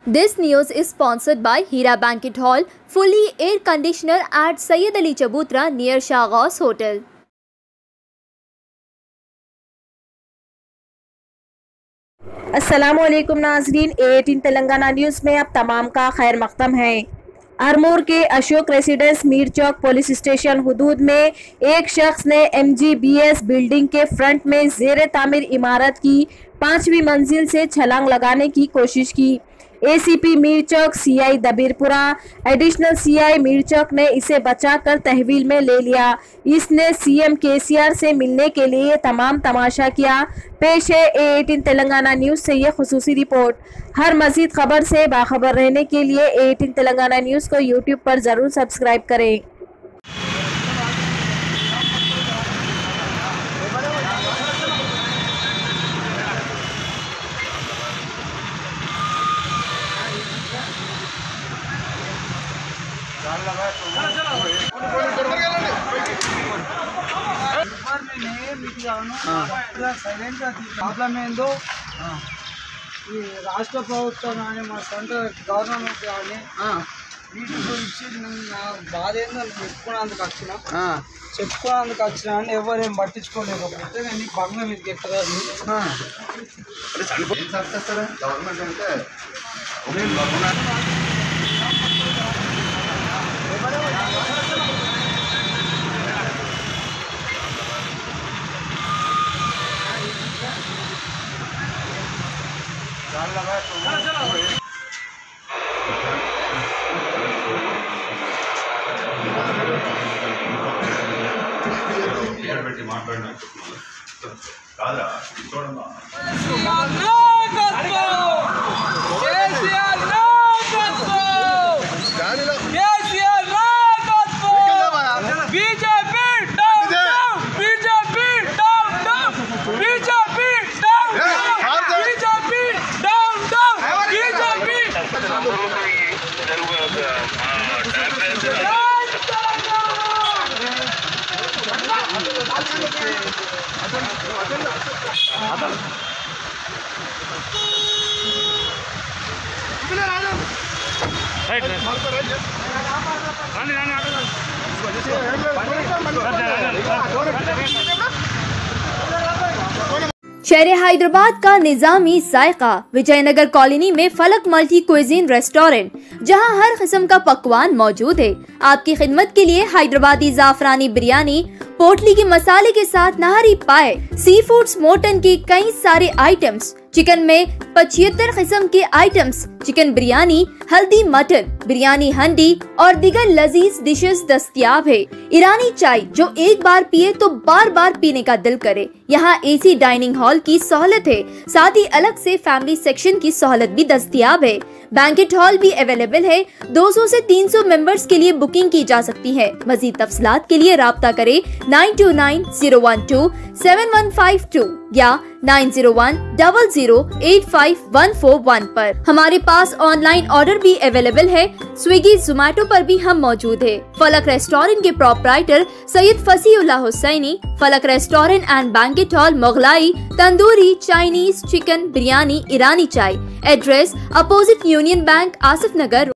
This news is sponsored by Hira Banquet Hall, fully air conditioner at Sayyid Ali Chabutra near Shahghaus Hotel. अस्सलामुअलैकुम नाज़रीन, 18 Telangana news में आप तमाम का खैर मक़दम है। आरमूर के Ashok residence Mir Chowk police station हुदूद में एक शख्स ने MGBS बिल्डिंग के फ्रंट में ज़ेर तामीर इमारत की 5वीं मंजिल से छलांग लगाने की कोशिश की। ACP Mir Chowk, CI Dabirpura, additional CI Mir Chowk ने इसे बचाकर तहवील में ले लिया। इसने CM KCR से मिलने के लिए तमाम तमाशा किया। पेश है 18 तेलंगाना न्यूज़ से ये खुसूसी रिपोर्ट। हर मज़ीद खबर से बाखबर रहने के लिए 18 तेलंगाना न्यूज़ को YouTube पर ज़रूर सब्सक्राइब करें। ప్రాబ్లం ఏందో ఈ రాష్ట్ర ప్రభుత్వం కానీ మా సెంట్రల్ గవర్నమెంట్ కానీ వీటి గురించి నా బాధ ఏందో చెప్పుకోవడానికి వచ్చిన అని ఎవరేం పట్టించుకోలేకపోతే నేను బంగ్లా మీదకి ఎక్కదాన్ని గవర్నమెంట్ అంటే మాట్లాడినా కాదా చూడమ్మా शहर हैदराबाद का निजामी जायका विजयनगर कॉलोनी में फलक मल्टी क्विजीन रेस्टोरेंट, जहां हर किस्म का पकवान मौजूद है। आपकी खिदमत के लिए हैदराबादी जाफरानी बिरयानी, पोटली के मसाले के साथ नहरी पाए, सी फूड्स, मोटन के कई सारे आइटम्स, चिकन में 75 किस्म के आइटम्स, चिकन बिरयानी, हल्दी मटन, बिरयानी हंडी और दीगर लजीज डिशेस दस्तयाब है। ईरानी चाय जो एक बार पिए तो बार बार पीने का दिल करे। यहाँ AC डाइनिंग हॉल की सहूलत है, साथ ही अलग से फैमिली सेक्शन की सहूलत भी दस्तयाब है। बैंकेट हॉल भी अवेलेबल है। 200 से 300 मेंबर्स के लिए बुकिंग की जा सकती है। मजीद तफसीलात के लिए राब्ता करें 9290127152 या 9010085141 पर। हमारे पास ऑनलाइन ऑर्डर भी अवेलेबल है। स्विगी, जोमैटो पर भी हम मौजूद है। फलक रेस्टोरेंट के proprietor Syed Fasiullah Hussaini. Falak restaurant and banquet hall, Mughlai, tandoori, Chinese, chicken, biryani, Irani चाय। Address opposite Union Bank, Asif नगर।